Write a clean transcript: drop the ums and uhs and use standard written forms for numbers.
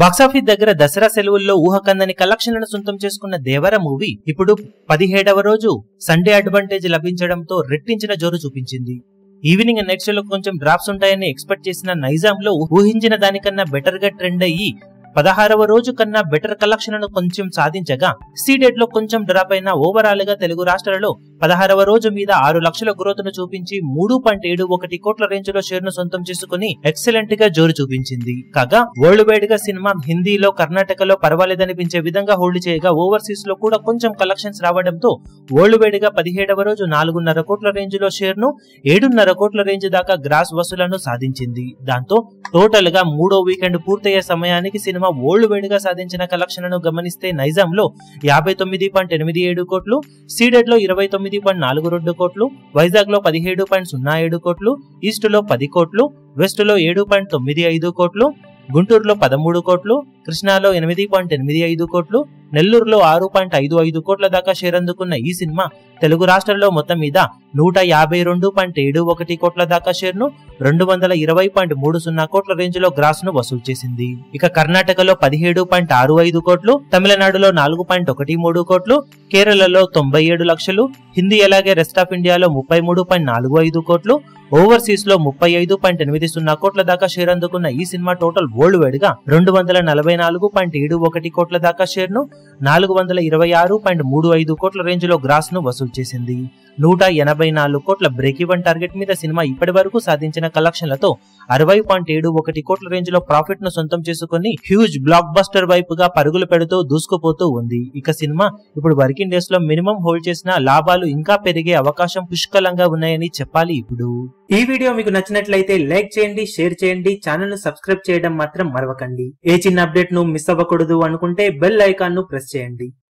Box office దగ్గర దసరా సెలవుల్లో ఊహకందని కలెక్షన్లను సొంతం చేసుకున్న దేవర మూవీ ఇప్పుడు 17వ రోజు సండే అడ్వాంటేజ్ లభించడంతో రెట్టించిన జోరు చూపించింది. ఈవినింగ్ నైట్ షోలో కొంచెం డ్రాప్స్ ఉంటాయని ఎక్స్పెక్ట్ చేసిన నైజాంలో ఊహించిన దానికన్నా బెటర్ గా ట్రెండ్ అయ్యి 16వ రోజు కన్నా బెటర్ కలెక్షన్లను కొంచెం సాధించగా, సీడెడ్ లో కొంచెం డ్రాప్ అయిన ఓవరాల్ గా తెలుగు రాష్ట్రాలలో 16వ రోజు మీద 6 లక్షల గ్రోత్ ను చూపించి 3.71 కోట్ల రేంజ్ లో షేర్ ను సొంతం చేసుకుని ఎక్సలెంట్ గా జోరు చూపించింది. కాగా వరల్డ్ వైడ్ గా సినిమా హిందీలో కర్ణాటకలో పర్వాలేదనిపించే విధంగా హోల్డ్ చేయగా, ఓవర్సీస్ లో కూడా కొంచెం కలెక్షన్స్ రావడంతో వరల్డ్ వైడ్ గా 17వ రోజు 4.5 కోట్ల రేంజ్ లో షేర్ ను 7.5 కోట్ల రేంజ్ దాకా గ్రాస్ వసూలను సాధించింది. దాంతో టోటల్ గా 3వ వీకెండ్ పూర్తయ్యే సమయానికి సినిమా వరల్డ్ వైడ్ గా సాధించిన కలెక్షన్లను గమనిస్తే నైజాంలో 59.87 కోట్లు, సీడెడ్ లో 29.42 కోట్లు, వైజాగ్ లో 17.07 కోట్లు, ఈస్ట్ లో 10 కోట్లు, వెస్ట్ లో 7.95 కోట్లు, గుంటూరులో 13 కోట్లు, కృష్ణాలో 8.85 కోట్లు, నెల్లూరులో 6.55 కోట్ల దాకా షేర్ అందుకున్న ఈ సినిమా తెలుగు రాష్ట్రాల్లో మొత్తం మీద 152.71 కోట్ల దాకా షేర్ ను 220.30 కోట్ల రేంజ్ లో గ్రాస్ ను వసూలు చేసింది. ఇక కర్ణాటకలో 17.65 కోట్లు, తమిళనాడులో 4.13 కోట్లు, కేరళలో 97 లక్షలు, హిందీ అలాగే రెస్ట్ ఆఫ్ ఇండియాలో 33.45 కోట్లు, ఓవర్సీస్ లో 35.80 కోట్ల దాకా షేర్ అందుకున్న ఈ సినిమా టోటల్ వరల్డ్ వైడ్ గా 244.71 కోట్ల దాకా షేర్ ను 426.35 కోట్ల రేంజ్ లో గ్రాస్ ను వసూలు చేసింది. 184 కోట్ల బ్రేక్ ఈవెన్ టార్గెట్ మీద సినిమా ఇప్పటి వరకు సాధించిన కలెక్షన్లతో 60.71 కోట్ల రేంజ్ లో ప్రాఫిట్ ను సొంతం చేసుకుని హ్యూజ్ బ్లాక్ బస్టర్ వైపుగా పరుగులు పెడుతూ దూసుకుపోతూ ఉంది. ఇక సినిమా ఇప్పుడు వర్కింగ్ డేస్ లో మినిమం హోల్డ్ చేసిన లాభాలు ఇంకా పెరిగే అవకాశం పుష్కలంగా ఉన్నాయని చెప్పాలి. ఇప్పుడు ఈ వీడియో మీకు నచ్చినట్లయితే లైక్ చేయండి, షేర్ చేయండి, ఛానల్ ను సబ్స్క్రైబ్ చేయడం మాత్రం మరవకండి. ఏ చిన్న అప్డేట్ ను మిస్ అవ్వకూడదు అనుకుంటే బెల్ ఐకాన్ ను ప్రెస్ చేయండి.